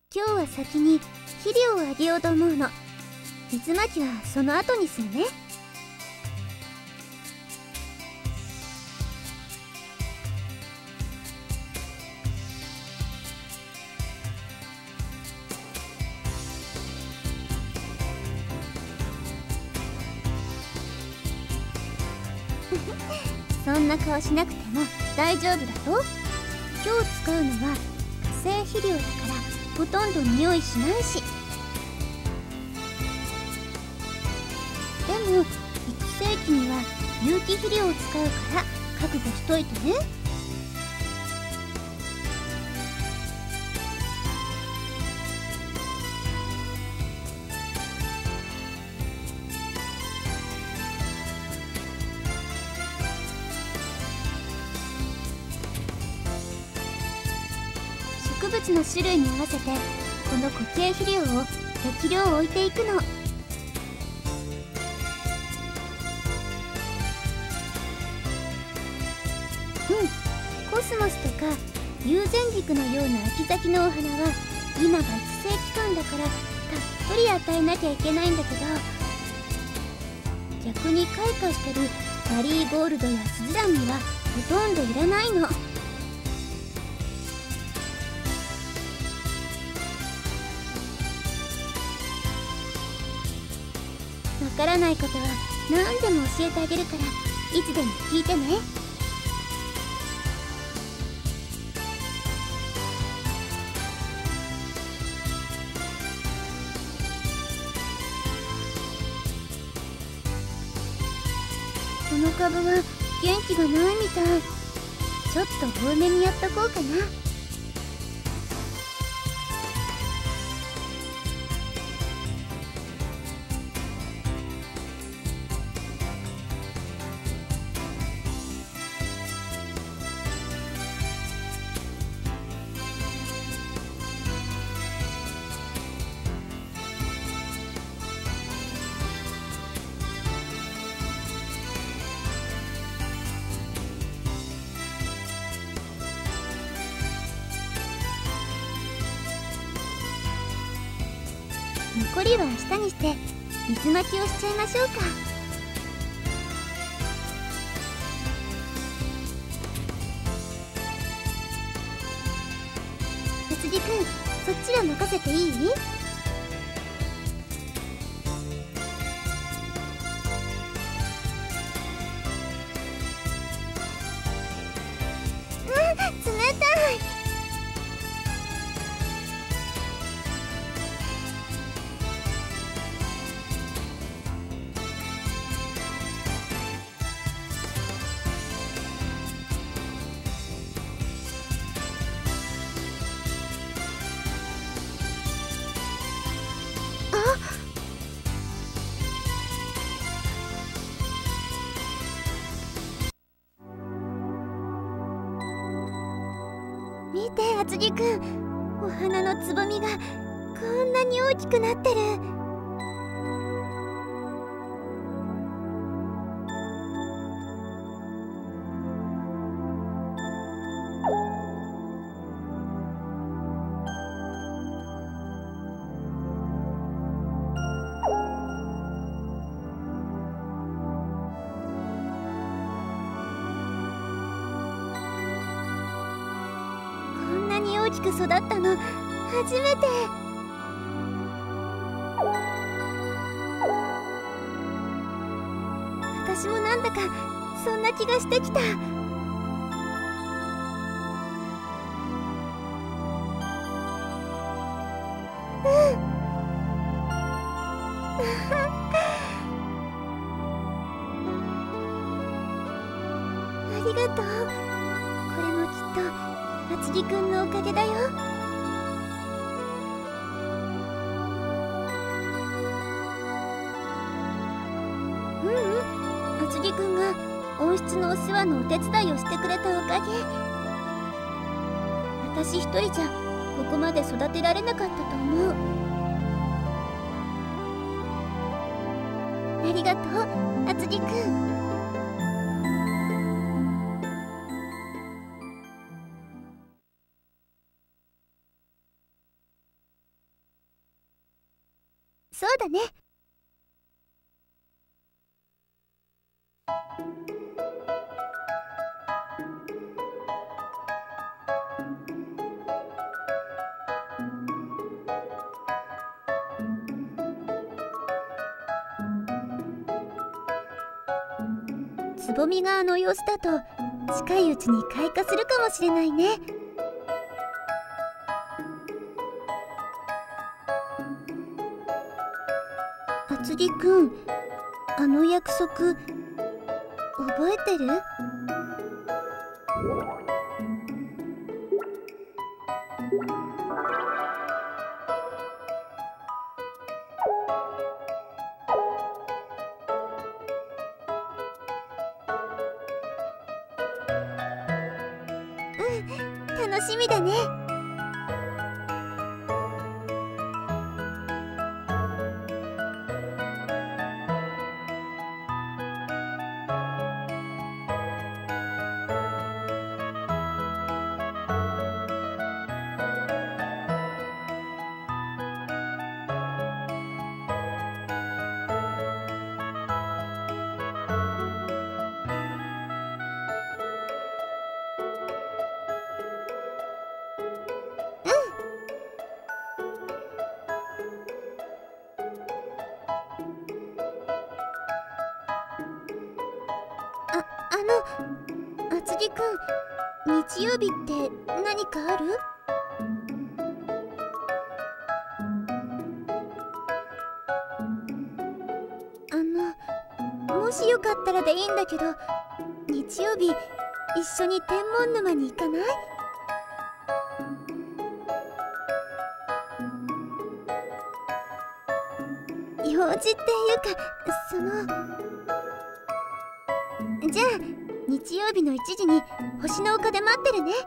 今日は先に肥料をあげようと思うの。水まきはその後にするね。そんな顔しなくても大丈夫だよ。今日使うのは化成肥料だからほとんど匂いしないし。でも育成期には有機肥料を使うから覚悟しといてね。植物の種類に合わせてこの固形肥料を適量置いていくの。コスモスとか友禅菊のような秋咲きのお花は今が育成期間だからたっぷり与えなきゃいけないんだけど、逆に開花してるマリーゴールドやスズランにはほとんどいらないの。わからないことは何でも教えてあげるからいつでも聞いてね。この株は元気がないみたい。ちょっと多めにやっとこうかな。残りは明日にして水まきをしちゃいましょうか。厚木くん、そっちは任せていい？冷たい。見て厚木くん、お花のつぼみがこんなに大きくなってる。大きく育ったの初めて。私もなんだかそんな気がしてきた。ありがとう。これもきっと厚木くんのおかげだよ。厚木くんが温室のお世話のお手伝いをしてくれたおかげ。私一人じゃここまで育てられなかったと思う。ありがとう厚木くん。 そうだね。つぼみがあの様子だと近いうちに開花するかもしれないね。あつりくん、あの約束覚えてる？楽しみだね。あつりくん、日曜日って何かある？もしよかったらでいいんだけど、日曜日一緒に天文沼に行かない？用事っていうか、じゃあ日曜日の1時に星の丘で待ってるね。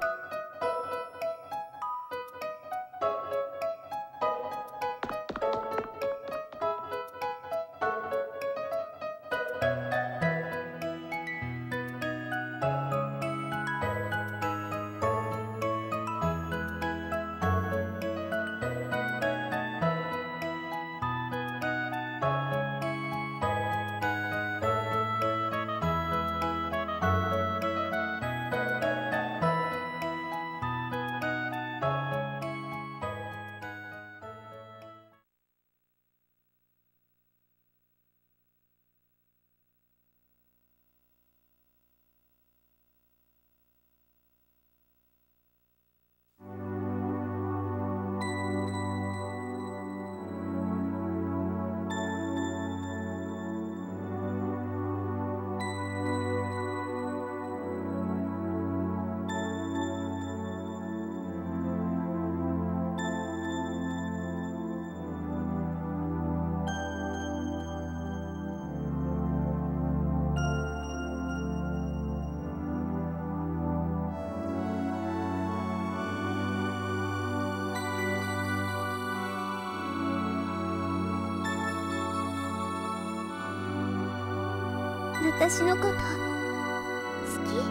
私のこと好き？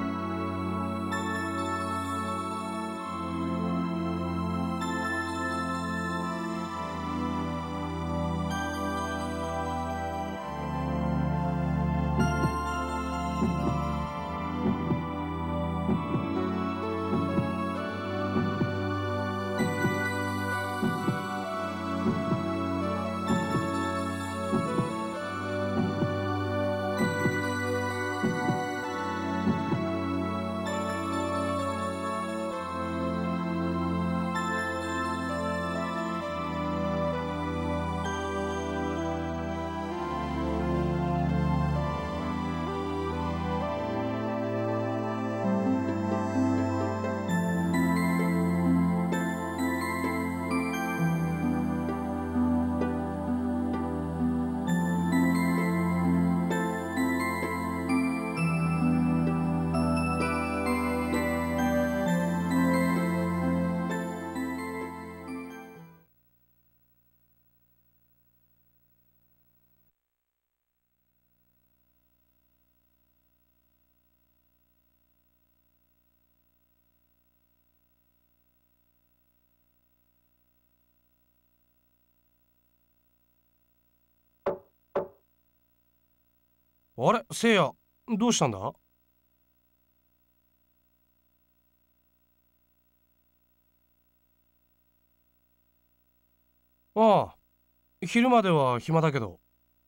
あれ、せいや、どうしたんだ？ああ、昼までは暇だけど。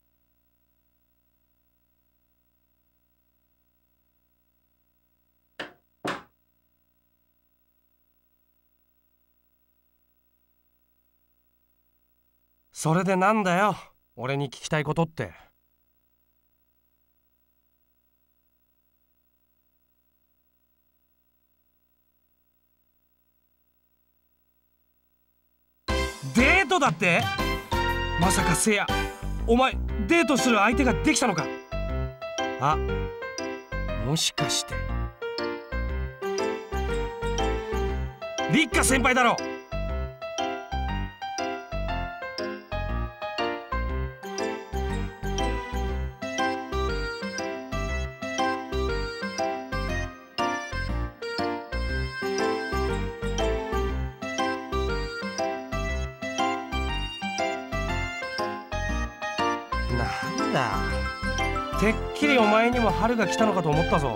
それでなんだよ、俺に聞きたいことって。デートだって？まさかせいや、お前デートする相手ができたのか？あ、もしかして立花先輩だろ？なんだ、てっきりお前にも春が来たのかと思ったぞ。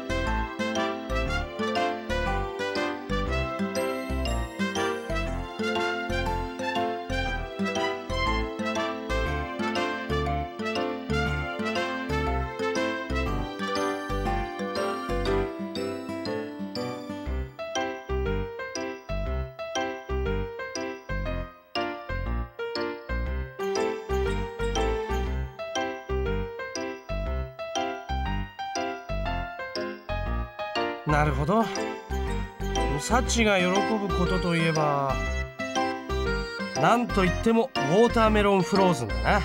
なるほど。サチが喜ぶことといえば、なんといってもウォーターメロンフローズンだな。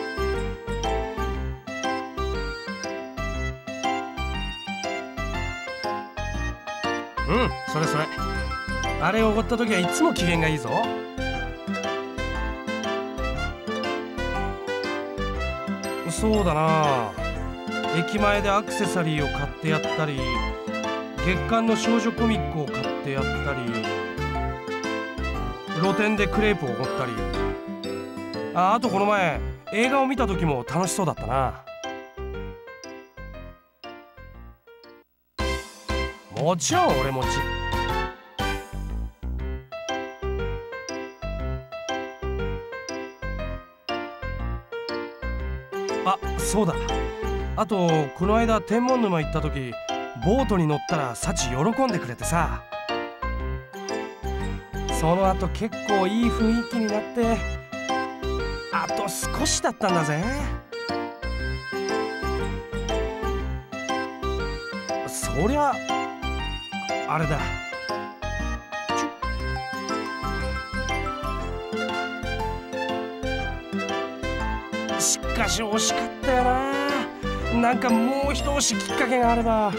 うん、それそれ。あれをおごった時はいつも機嫌がいいぞ。そうだな、駅前でアクセサリーを買ってやったり、月刊の少女コミックを買ってやったり、露店でクレープをおごったり、あとこの前映画を見た時も楽しそうだったな。もちろん俺もそうだ。あとこの間天文沼行った時、ボートに乗ったらサチ喜んでくれてさ。その後結構いい雰囲気になって、あと少しだったんだぜ。そりゃあれだ。しかし惜しかったよな。なんかもう一押しきっかけがあれば。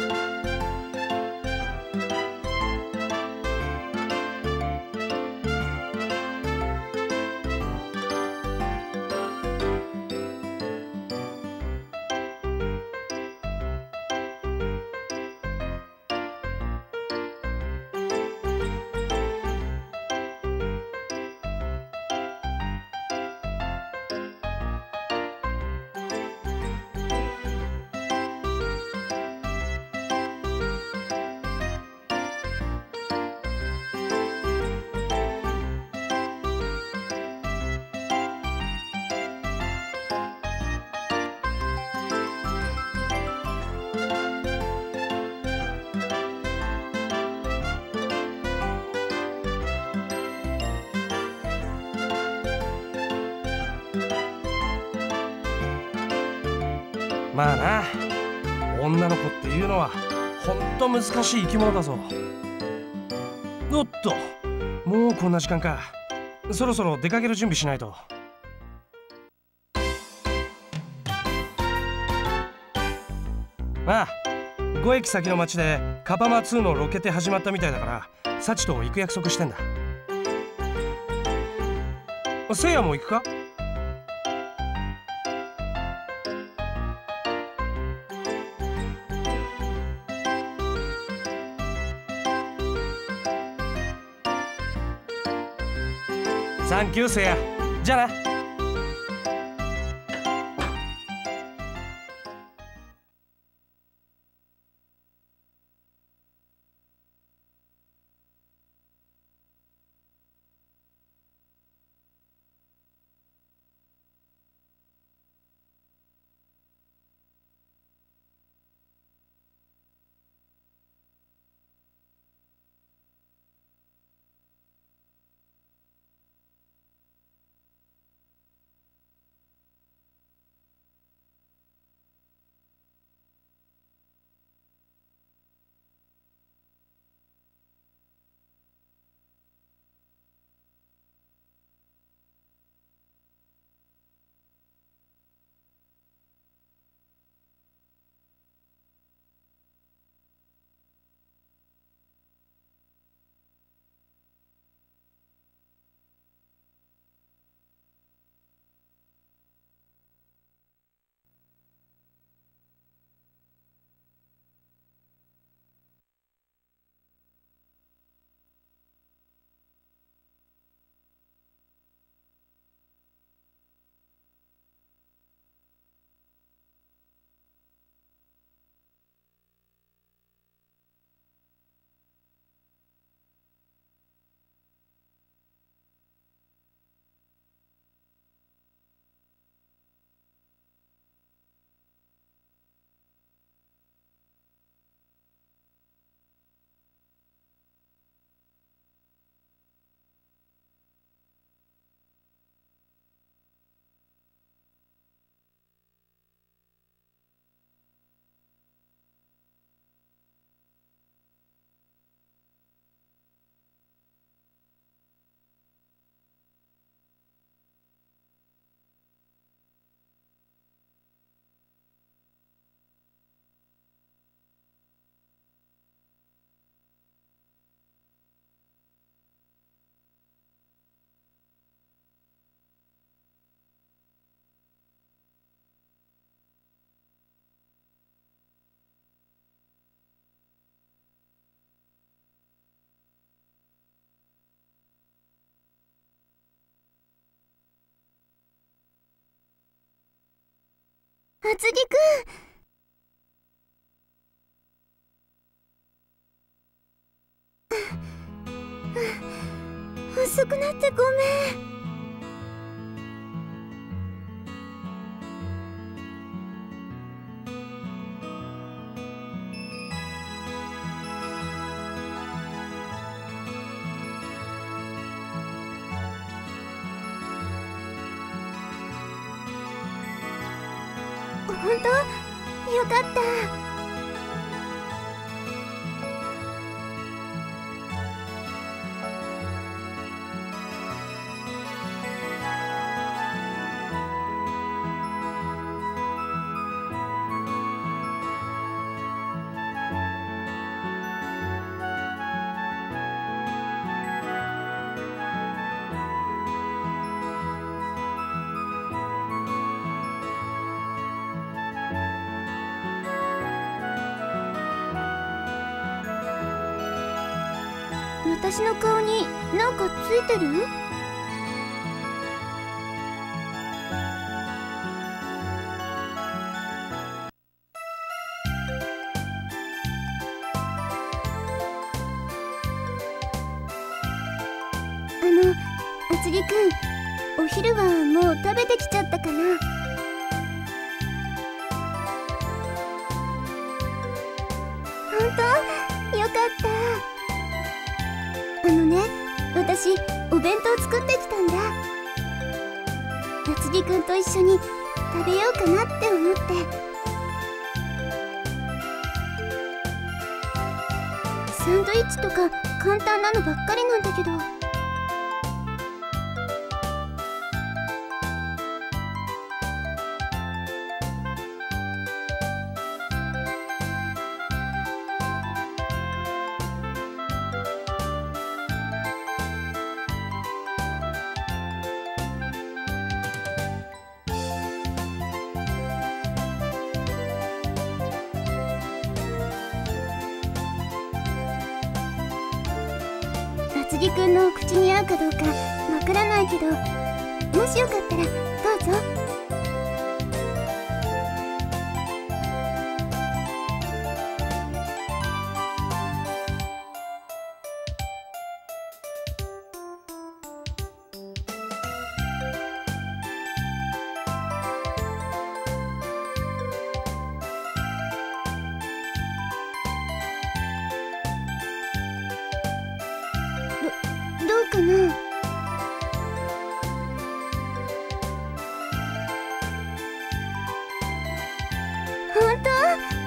まあな、女の子っていうのはほんと難しい生き物だぞ。おっと、もうこんな時間か。そろそろ出かける準備しないと。ああ、5駅先の町でカパマ2のロケテ始まったみたいだから、サチと行く約束してんだ。せいやも行くか？サンキューせいや。じゃあな。 厚木くん。遅くなってごめん。本当？よかった。私の顔になんかついてる？厚木くん、お昼はもう食べてきちゃったかな？本当？よかった。私お弁当作ってきたんだ。厚木くんと一緒に食べようかなって思って。サンドイッチとか簡単なのばっかりなんだけど。厚木くんのお口に合うかどうかわからないけど、もしよかったらどうぞ。どうかな？本当？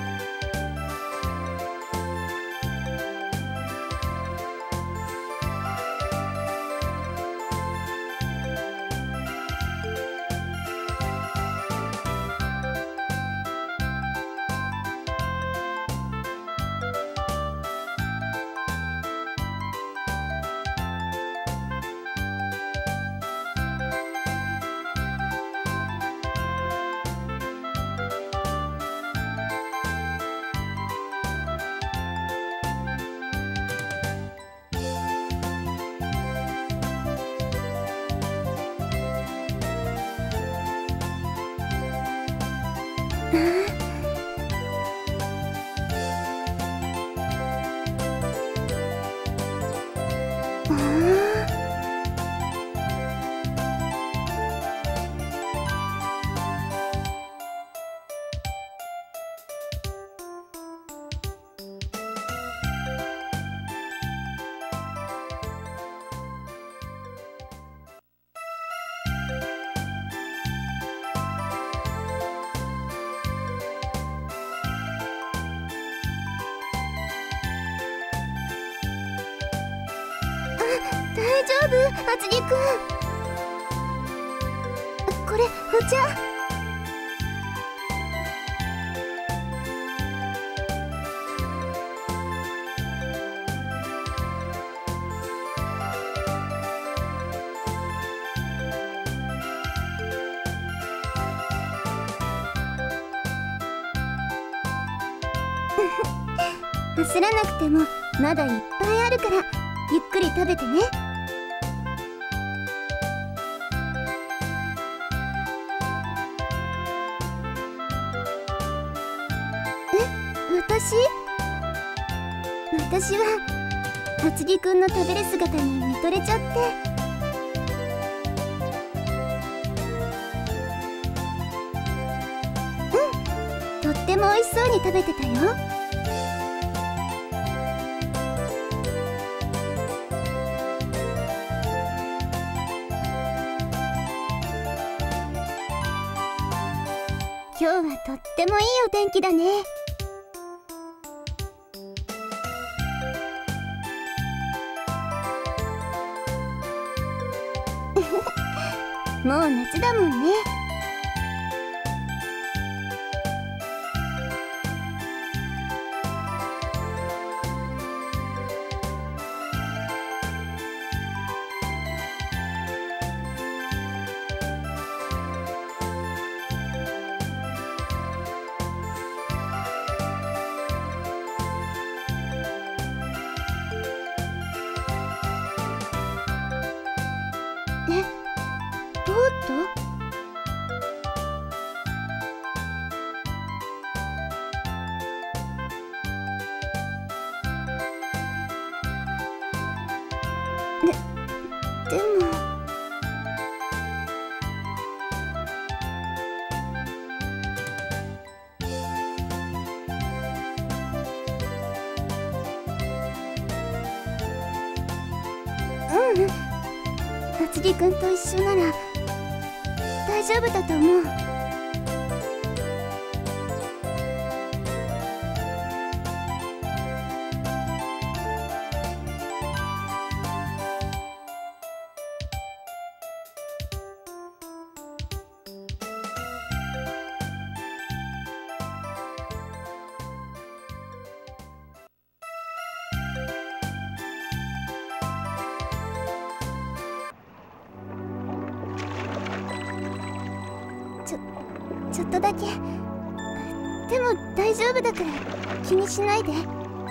大丈夫、厚木くん。これお茶。焦らなくてもまだいっぱいあるから、ゆっくり食べてね。 私は厚木くんの食べる姿に見とれちゃって。とっても美味しそうに食べてたよ。今日はとってもいいお天気だね。もう夏だもんね。ボート？でも厚木くんと一緒なら大丈夫だと思う。ちょっとだけ。でも大丈夫だから気にしないで。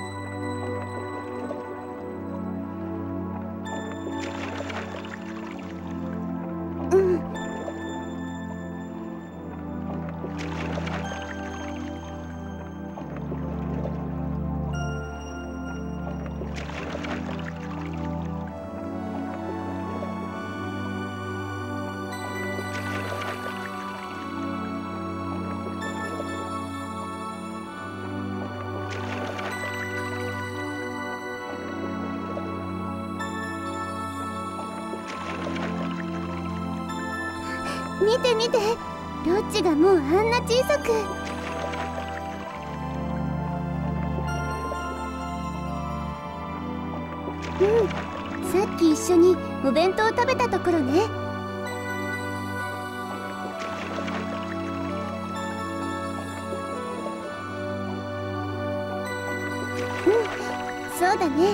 見て見て、ロッジがもうあんな小さく。さっき一緒にお弁当を食べたところね。そうだね。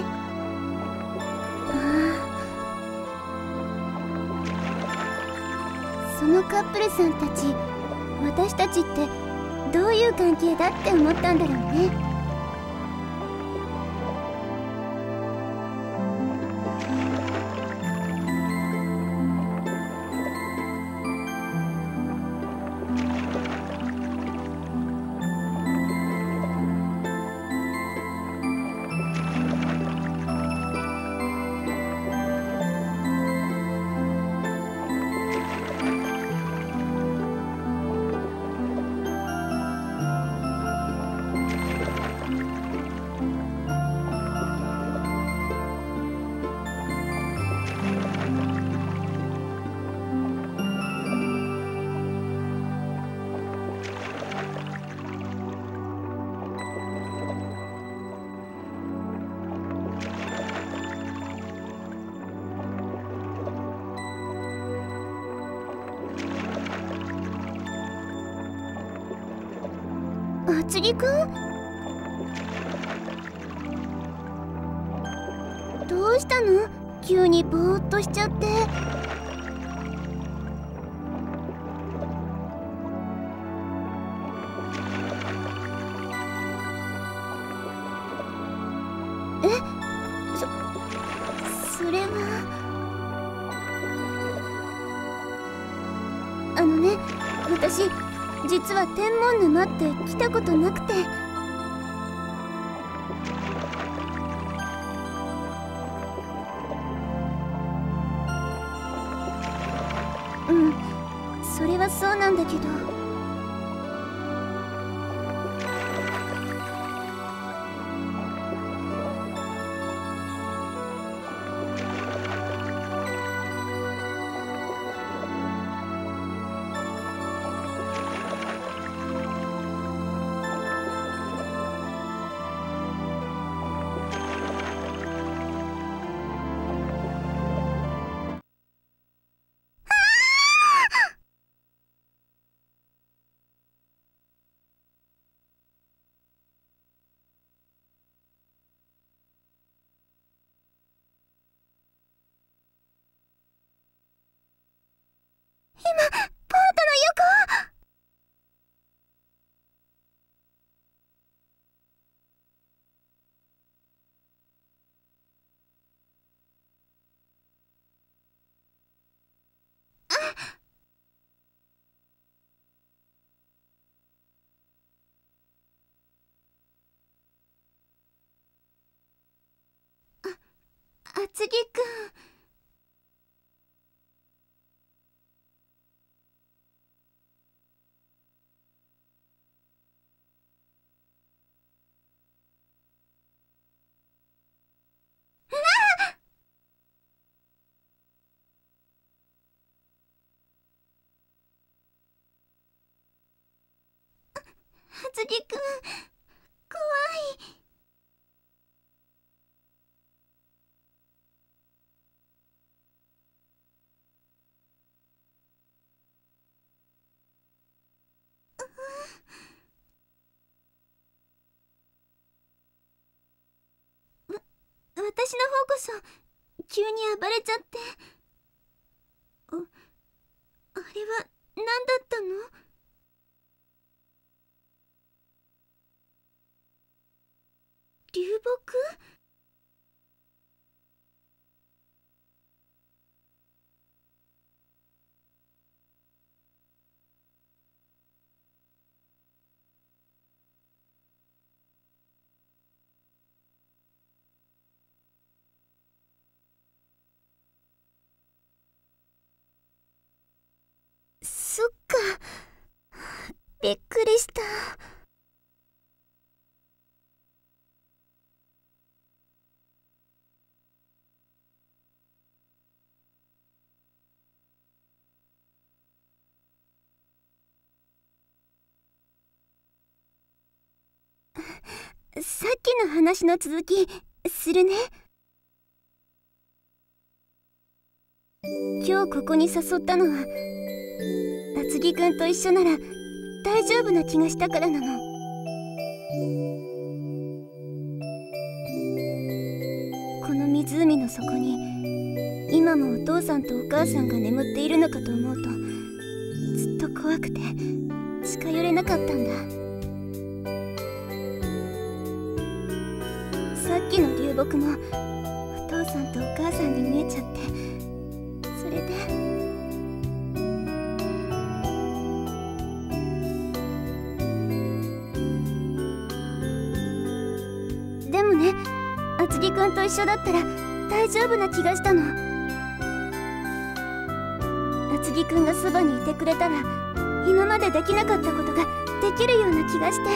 そのカップルさんたち、私たちってどういう関係だって思ったんだろうね。厚木くん？どうしたの？急にぼーっとしちゃって。それは私実は天文沼って来たことなくて。 うん、それはそうなんだけど。今ポートの横。厚木くん。厚木くん、怖い。私の方こそ急に暴れちゃって。あれは何だったの？流木？そっか、びっくりした。さっきの話の続きするね。今日ここに誘ったのは厚木くんと一緒なら大丈夫な気がしたからなの。この湖の底に今もお父さんとお母さんが眠っているのかと思うとずっと怖くて近寄れなかったんだ。さっきの流木もお父さんとお母さんに見えちゃって、それで。でもね、厚木くんと一緒だったら大丈夫な気がしたの。厚木くんがそばにいてくれたら今までできなかったことができるような気がして。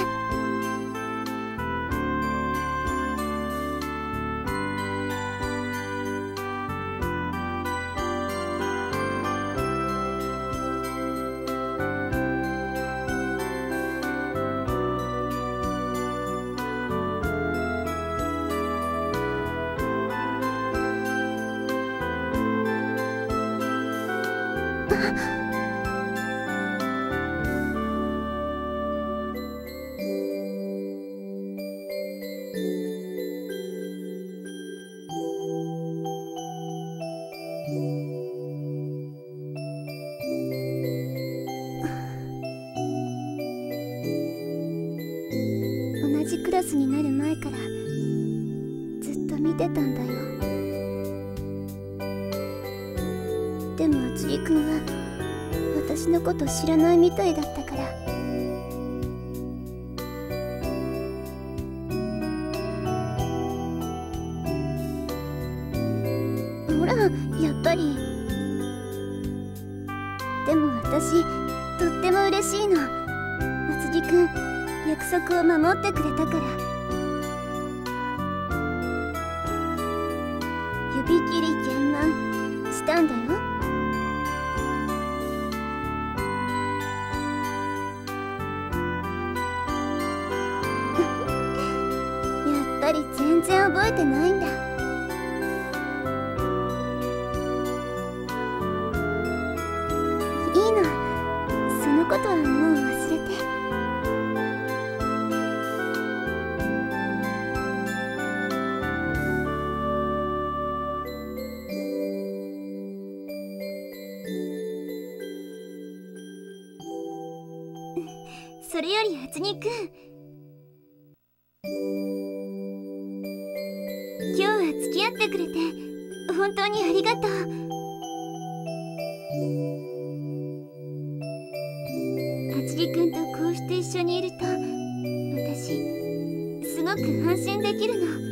同じクラスになる前からずっと見てたんだよ。でも厚木くんは私のこと知らないみたいだったから。ほら、やっぱり私とっても嬉しいの。まつりくん、約束を守ってくれたから。指切り剣満したんだよ。やっぱり全然覚えてないんだ。いいの、そのことはもう忘れて。それよりあつにくん、今日は付き合ってくれて本当にありがとう。あつりくんとこうして一緒にいると私すごく安心できるの。